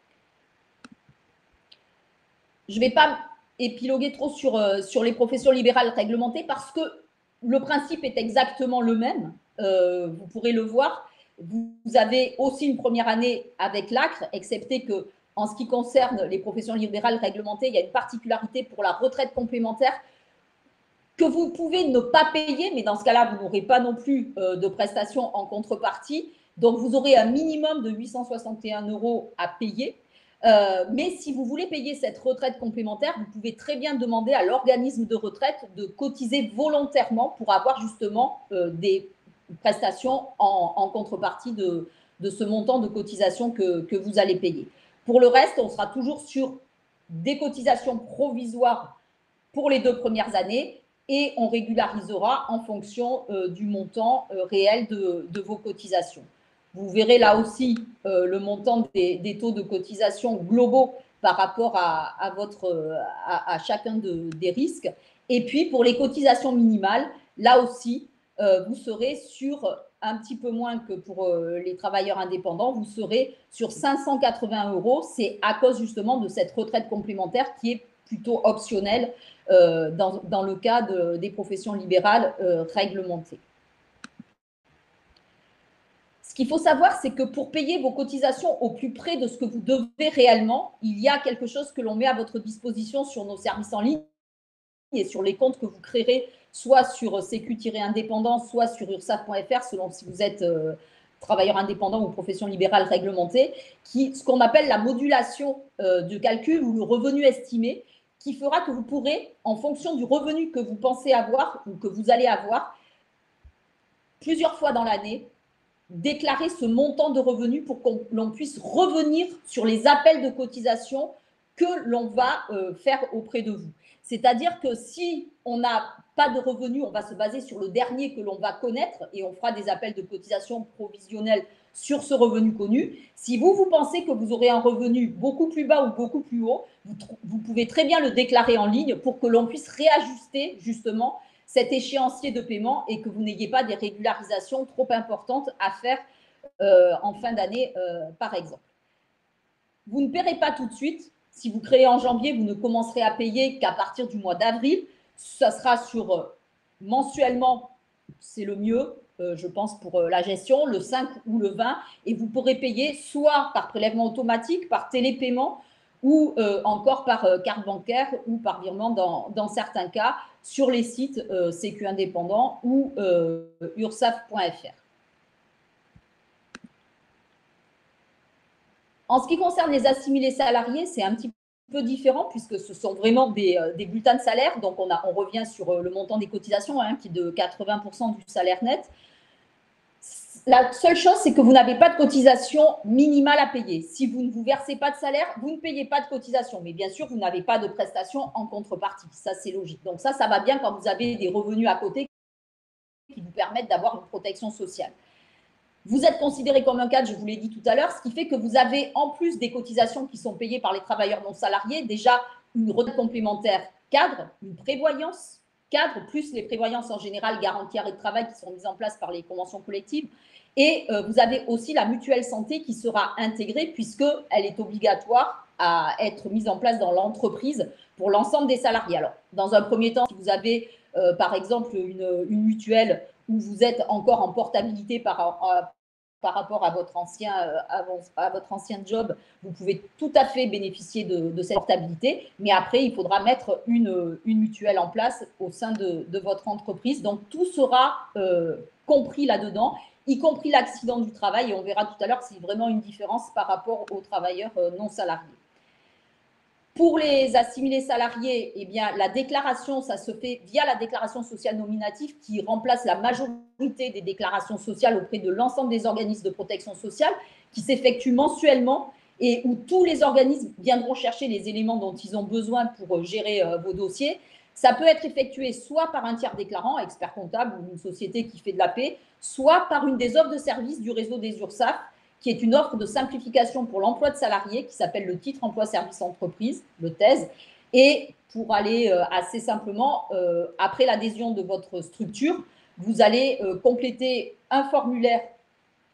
Je ne vais pas épiloguer trop sur les professions libérales réglementées parce que le principe est exactement le même, vous pourrez le voir. Vous avez aussi une première année avec l'ACRE, excepté que, en ce qui concerne les professions libérales réglementées, il y a une particularité pour la retraite complémentaire que vous pouvez ne pas payer, mais dans ce cas-là, vous n'aurez pas non plus de prestations en contrepartie. Donc, vous aurez un minimum de 861 € à payer. Mais si vous voulez payer cette retraite complémentaire, vous pouvez très bien demander à l'organisme de retraite de cotiser volontairement pour avoir justement des prestations en contrepartie de ce montant de cotisation que vous allez payer. Pour le reste, on sera toujours sur des cotisations provisoires pour les 2 premières années et on régularisera en fonction du montant réel de vos cotisations. Vous verrez là aussi le montant des taux de cotisation globaux par rapport à chacun des risques. Et puis, pour les cotisations minimales, là aussi, vous serez sur un petit peu moins que pour les travailleurs indépendants, vous serez sur 580 €. C'est à cause justement de cette retraite complémentaire qui est plutôt optionnelle dans le cas des professions libérales réglementées. Ce qu'il faut savoir, c'est que pour payer vos cotisations au plus près de ce que vous devez réellement, il y a quelque chose que l'on met à votre disposition sur nos services en ligne et sur les comptes que vous créerez, soit sur sécu-indépendant, soit sur ursaf.fr, selon si vous êtes travailleur indépendant ou profession libérale réglementée, ce qu'on appelle la modulation de calcul ou le revenu estimé, qui fera que vous pourrez, en fonction du revenu que vous pensez avoir ou que vous allez avoir, plusieurs fois dans l'année, déclarer ce montant de revenus pour que l'on puisse revenir sur les appels de cotisation que l'on va faire auprès de vous. C'est-à-dire que si on n'a pas de revenus, on va se baser sur le dernier que l'on va connaître et on fera des appels de cotisation provisionnels sur ce revenu connu. Si vous pensez que vous aurez un revenu beaucoup plus bas ou beaucoup plus haut, vous pouvez très bien le déclarer en ligne pour que l'on puisse réajuster justement cet échéancier de paiement et que vous n'ayez pas des régularisations trop importantes à faire en fin d'année, par exemple. Vous ne paierez pas tout de suite. Si vous créez en janvier, vous ne commencerez à payer qu'à partir du mois d'avril. Ça sera sur mensuellement, c'est le mieux, je pense, pour la gestion, le 5 ou le 20. Et vous pourrez payer soit par prélèvement automatique, par télépaiement, ou encore par carte bancaire ou par virement dans certains cas sur les sites Sécu Indépendant ou ursaf.fr. En ce qui concerne les assimilés salariés, c'est un petit peu différent puisque ce sont vraiment des bulletins de salaire. Donc, on revient sur le montant des cotisations qui est de 80% du salaire net. La seule chose, c'est que vous n'avez pas de cotisation minimale à payer. Si vous ne vous versez pas de salaire, vous ne payez pas de cotisation. Mais bien sûr, vous n'avez pas de prestation en contrepartie. Ça, c'est logique. Donc ça va bien quand vous avez des revenus à côté qui vous permettent d'avoir une protection sociale. Vous êtes considéré comme un cadre, je vous l'ai dit tout à l'heure, ce qui fait que vous avez, en plus des cotisations qui sont payées par les travailleurs non salariés, déjà une retraite complémentaire cadre, une prévoyance cadre, plus les prévoyances en général garantie arrêt de travail qui sont mises en place par les conventions collectives. Et vous avez aussi la mutuelle santé qui sera intégrée puisqu'elle est obligatoire à être mise en place dans l'entreprise pour l'ensemble des salariés. Alors, dans un premier temps, si vous avez par exemple une mutuelle où vous êtes encore en portabilité par rapport à votre ancien job, vous pouvez tout à fait bénéficier de cette portabilité. Mais après, il faudra mettre une mutuelle en place au sein de votre entreprise. Donc, tout sera compris là-dedans, y compris l'accident du travail. Et on verra tout à l'heure s'il y a vraiment une différence par rapport aux travailleurs non salariés. Pour les assimilés salariés, eh bien, la déclaration, ça se fait via la déclaration sociale nominative qui remplace la majorité des déclarations sociales auprès de l'ensemble des organismes de protection sociale, qui s'effectue mensuellement et où tous les organismes viendront chercher les éléments dont ils ont besoin pour gérer vos dossiers. Ça peut être effectué soit par un tiers déclarant, expert comptable ou une société qui fait de la paie, soit par une des offres de services du réseau des URSSAF, qui est une offre de simplification pour l'emploi de salariés qui s'appelle le titre emploi-service entreprise, le TES. Et pour aller assez simplement, après l'adhésion de votre structure, vous allez compléter un formulaire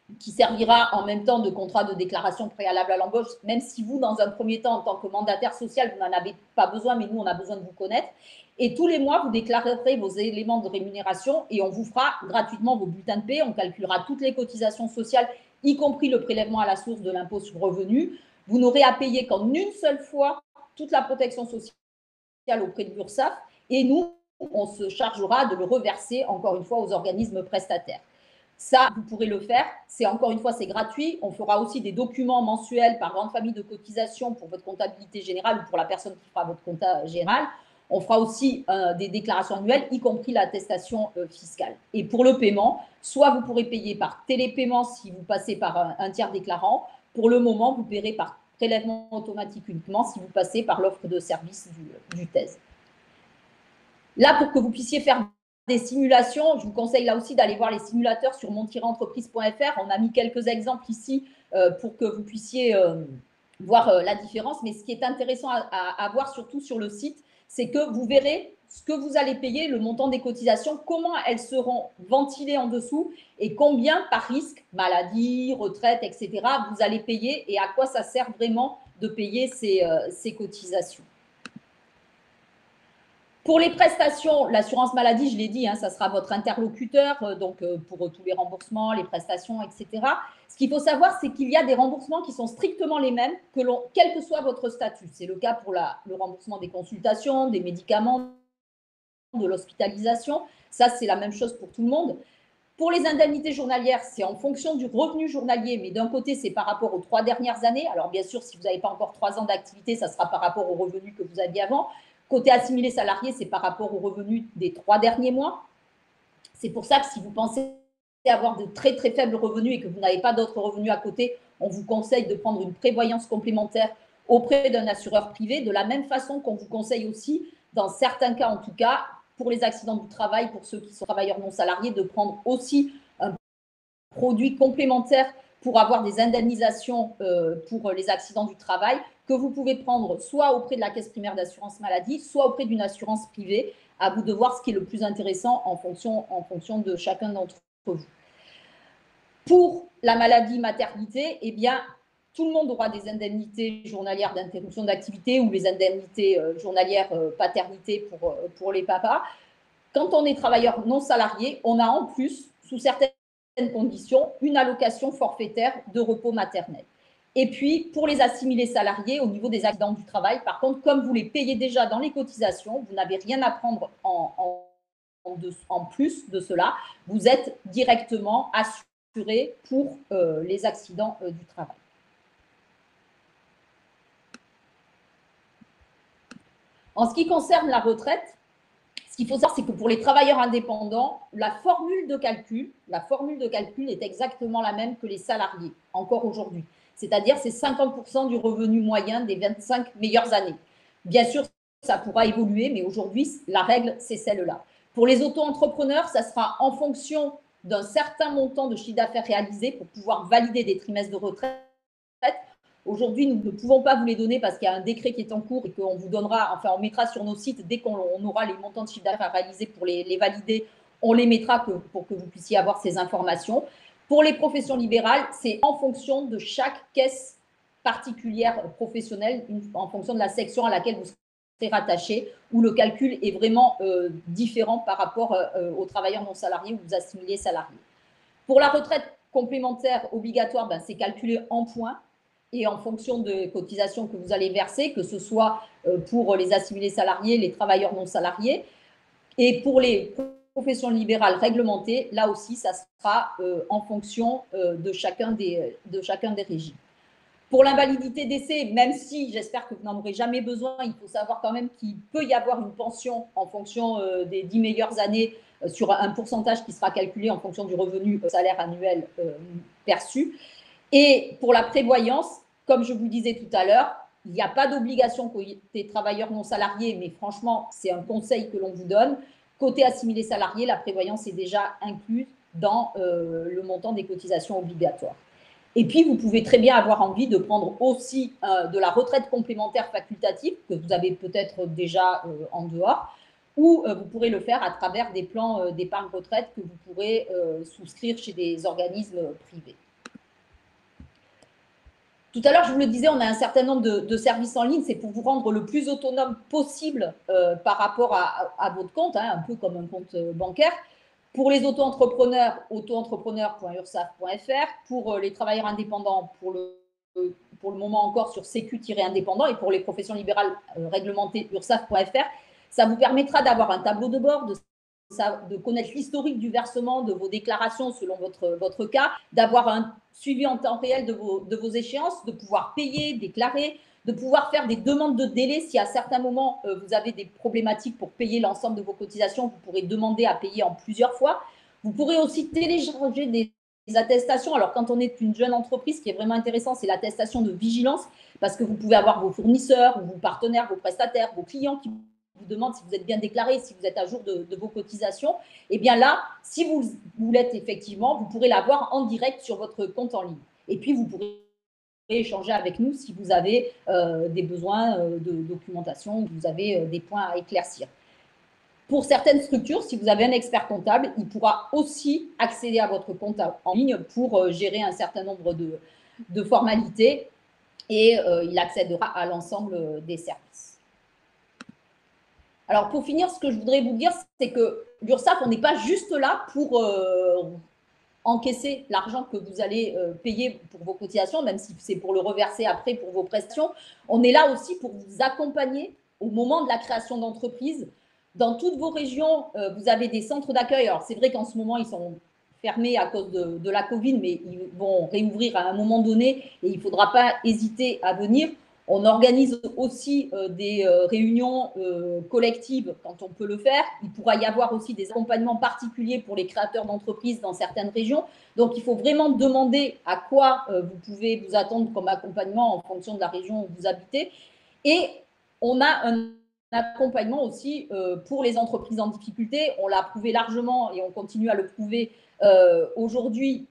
qui servira en même temps de contrat de déclaration préalable à l'embauche, même si vous, dans un premier temps, en tant que mandataire social, vous n'en avez pas besoin, mais nous, on a besoin de vous connaître. Et tous les mois, vous déclarerez vos éléments de rémunération et on vous fera gratuitement vos bulletins de paie. On calculera toutes les cotisations sociales, y compris le prélèvement à la source de l'impôt sur le revenu. Vous n'aurez à payer qu'en une seule fois toute la protection sociale auprès de l'URSSAF et nous, on se chargera de le reverser, encore une fois, aux organismes prestataires. Ça, vous pourrez le faire. C'est encore une fois, c'est gratuit. On fera aussi des documents mensuels par grande famille de cotisation pour votre comptabilité générale ou pour la personne qui fera votre compta général. On fera aussi des déclarations annuelles, y compris l'attestation fiscale. Et pour le paiement, soit vous pourrez payer par télépaiement si vous passez par un tiers déclarant. Pour le moment, vous paierez par prélèvement automatique uniquement si vous passez par l'offre de service du TES. Là, pour que vous puissiez faire des simulations, je vous conseille là aussi d'aller voir les simulateurs sur mon-entreprise.fr. On a mis quelques exemples ici pour que vous puissiez voir la différence. Mais ce qui est intéressant à voir surtout sur le site, c'est que vous verrez ce que vous allez payer, le montant des cotisations, comment elles seront ventilées en dessous et combien par risque, maladie, retraite, etc., vous allez payer et à quoi ça sert vraiment de payer ces cotisations. Pour les prestations, l'assurance maladie, je l'ai dit, hein, ça sera votre interlocuteur pour tous les remboursements, les prestations, etc. Ce qu'il faut savoir, c'est qu'il y a des remboursements qui sont strictement les mêmes, quel que soit votre statut. C'est le cas pour le remboursement des consultations, des médicaments, de l'hospitalisation. Ça, c'est la même chose pour tout le monde. Pour les indemnités journalières, c'est en fonction du revenu journalier, mais d'un côté, c'est par rapport aux 3 dernières années. Alors, bien sûr, si vous n'avez pas encore 3 ans d'activité, ça sera par rapport aux revenus que vous aviez avant. Côté assimilé salarié, c'est par rapport aux revenus des 3 derniers mois. C'est pour ça que si vous pensez avoir de très, très faibles revenus et que vous n'avez pas d'autres revenus à côté, on vous conseille de prendre une prévoyance complémentaire auprès d'un assureur privé, de la même façon qu'on vous conseille aussi, dans certains cas en tout cas, pour les accidents du travail, pour ceux qui sont travailleurs non salariés, de prendre aussi un produit complémentaire pour avoir des indemnisations pour les accidents du travail que vous pouvez prendre soit auprès de la caisse primaire d'assurance maladie, soit auprès d'une assurance privée. À vous de voir ce qui est le plus intéressant en fonction de chacun d'entre vous. Pour la maladie maternité, eh bien, tout le monde aura des indemnités journalières d'interruption d'activité ou les indemnités journalières paternité pour les papas. Quand on est travailleur non salarié, on a en plus, sous certaines conditions, une allocation forfaitaire de repos maternel. Et puis, pour les assimilés salariés, au niveau des accidents du travail, par contre, comme vous les payez déjà dans les cotisations, vous n'avez rien à prendre en plus de cela. Vous êtes directement assuré pour les accidents du travail. En ce qui concerne la retraite, ce qu'il faut savoir, c'est que pour les travailleurs indépendants, la formule de calcul est exactement la même que les salariés, encore aujourd'hui. C'est-à-dire, c'est 50% du revenu moyen des 25 meilleures années. Bien sûr, ça pourra évoluer, mais aujourd'hui, la règle, c'est celle-là. Pour les auto-entrepreneurs, ça sera en fonction d'un certain montant de chiffre d'affaires réalisé pour pouvoir valider des trimestres de retraite. Aujourd'hui, nous ne pouvons pas vous les donner parce qu'il y a un décret qui est en cours et qu'on vous donnera, enfin, on mettra sur nos sites dès qu'on aura les montants de chiffre d'affaires à réaliser pour les valider, on les mettra pour que vous puissiez avoir ces informations. Pour les professions libérales, c'est en fonction de chaque caisse particulière professionnelle, en fonction de la section à laquelle vous serez rattaché, où le calcul est vraiment différent par rapport aux travailleurs non salariés ou aux assimilés salariés. Pour la retraite complémentaire obligatoire, ben, c'est calculé en points et en fonction des cotisations que vous allez verser, que ce soit pour les assimilés salariés, les travailleurs non salariés. Et pour les professions libérales réglementées, là aussi, ça sera en fonction de chacun des régimes. Pour l'invalidité d'essai, même si j'espère que vous n'en aurez jamais besoin, il faut savoir quand même qu'il peut y avoir une pension en fonction des 10 meilleures années sur un pourcentage qui sera calculé en fonction du revenu salaire annuel perçu. Et pour la prévoyance, comme je vous disais tout à l'heure, il n'y a pas d'obligation côté travailleurs non salariés, mais franchement, c'est un conseil que l'on vous donne. Côté assimilé salarié, la prévoyance est déjà incluse dans le montant des cotisations obligatoires. Et puis, vous pouvez très bien avoir envie de prendre aussi de la retraite complémentaire facultative, que vous avez peut-être déjà en dehors, ou vous pourrez le faire à travers des plans d'épargne retraite que vous pourrez souscrire chez des organismes privés. Tout à l'heure, je vous le disais, on a un certain nombre de services en ligne. C'est pour vous rendre le plus autonome possible par rapport à votre compte, hein, un peu comme un compte bancaire. Pour les auto-entrepreneurs, auto-entrepreneur.ursaf.fr. Pour les travailleurs indépendants, pour le moment encore sur sécu-indépendant. Et pour les professions libérales réglementées, ursaf.fr. Ça vous permettra d'avoir un tableau de bord, de connaître l'historique du versement de vos déclarations selon votre cas, d'avoir un suivi en temps réel de vos échéances, de pouvoir payer, déclarer, de pouvoir faire des demandes de délai. Si à certains moments, vous avez des problématiques pour payer l'ensemble de vos cotisations, vous pourrez demander à payer en plusieurs fois. Vous pourrez aussi télécharger des attestations. Alors, quand on est une jeune entreprise, ce qui est vraiment intéressant, c'est l'attestation de vigilance, parce que vous pouvez avoir vos fournisseurs, vos partenaires, vos prestataires, vos clients qui vous demande si vous êtes bien déclaré, si vous êtes à jour de vos cotisations. Et bien là, si vous l'êtes effectivement, vous pourrez l'avoir en direct sur votre compte en ligne. Et puis, vous pourrez échanger avec nous si vous avez des besoins de documentation, vous avez des points à éclaircir. Pour certaines structures, si vous avez un expert comptable, il pourra aussi accéder à votre compte en ligne pour gérer un certain nombre de formalités et il accédera à l'ensemble des services. Alors, pour finir, ce que je voudrais vous dire, c'est que l'URSSAF, on n'est pas juste là pour encaisser l'argent que vous allez payer pour vos cotisations, même si c'est pour le reverser après pour vos prestations. On est là aussi pour vous accompagner au moment de la création d'entreprise. Dans toutes vos régions, vous avez des centres d'accueil. Alors, c'est vrai qu'en ce moment, ils sont fermés à cause de la Covid, mais ils vont réouvrir à un moment donné et il ne faudra pas hésiter à venir. On organise aussi des réunions collectives quand on peut le faire. Il pourra y avoir aussi des accompagnements particuliers pour les créateurs d'entreprises dans certaines régions. Donc, il faut vraiment demander à quoi vous pouvez vous attendre comme accompagnement en fonction de la région où vous habitez. Et on a un accompagnement aussi pour les entreprises en difficulté. On l'a prouvé largement et on continue à le prouver aujourd'hui.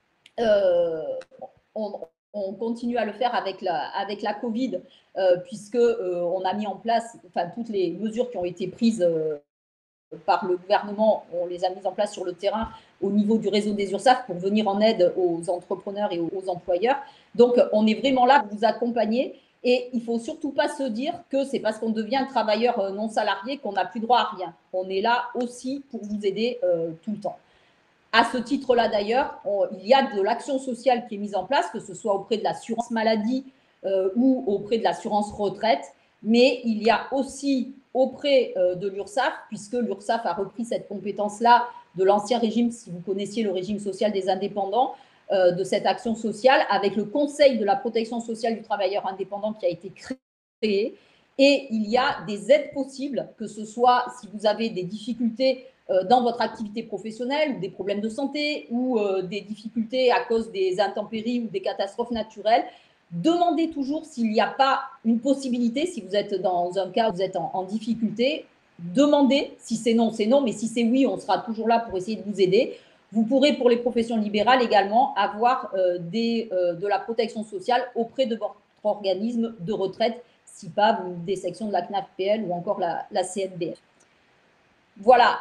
On continue à le faire avec la Covid, puisqu'on a mis en place, enfin, toutes les mesures qui ont été prises par le gouvernement, on les a mises en place sur le terrain au niveau du réseau des URSSAF pour venir en aide aux entrepreneurs et aux employeurs. Donc, on est vraiment là pour vous accompagner. Et il ne faut surtout pas se dire que c'est parce qu'on devient travailleur non salarié qu'on n'a plus droit à rien. On est là aussi pour vous aider tout le temps. À ce titre-là, d'ailleurs, il y a de l'action sociale qui est mise en place, que ce soit auprès de l'assurance maladie ou auprès de l'assurance retraite, mais il y a aussi auprès de l'URSSAF, puisque l'URSSAF a repris cette compétence-là de l'ancien régime, si vous connaissiez le régime social des indépendants, de cette action sociale, avec le Conseil de la protection sociale du travailleur indépendant qui a été créé. Et il y a des aides possibles, que ce soit si vous avez des difficultés dans votre activité professionnelle, ou des problèmes de santé, ou des difficultés à cause des intempéries ou des catastrophes naturelles. Demandez toujours s'il n'y a pas une possibilité, si vous êtes dans un cas où vous êtes en difficulté, demandez. Si c'est non, mais si c'est oui, on sera toujours là pour essayer de vous aider. Vous pourrez, pour les professions libérales également, avoir de la protection sociale auprès de votre organisme de retraite, SIPAV ou des sections de la CNAF-PL ou encore la CNBF. Voilà,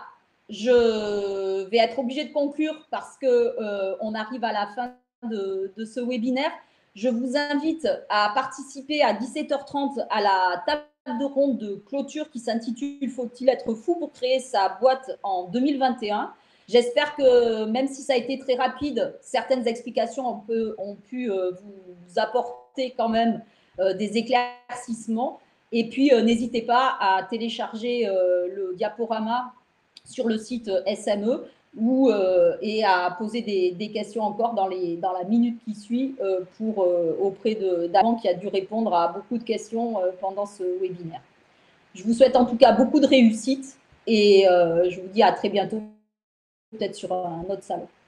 je vais être obligée de conclure parce qu'on arrive à la fin de ce webinaire. Je vous invite à participer à 17h30 à la table de ronde de clôture qui s'intitule « Faut-il être fou pour créer sa boîte en 2021 ?» J'espère que, même si ça a été très rapide, certaines explications ont pu vous apporter quand même des éclaircissements. Et puis, n'hésitez pas à télécharger le diaporama sur le site SME et à poser des questions encore dans la minute qui suit auprès d'Amand qui a dû répondre à beaucoup de questions pendant ce webinaire. Je vous souhaite en tout cas beaucoup de réussite et je vous dis à très bientôt, peut-être sur un autre salon.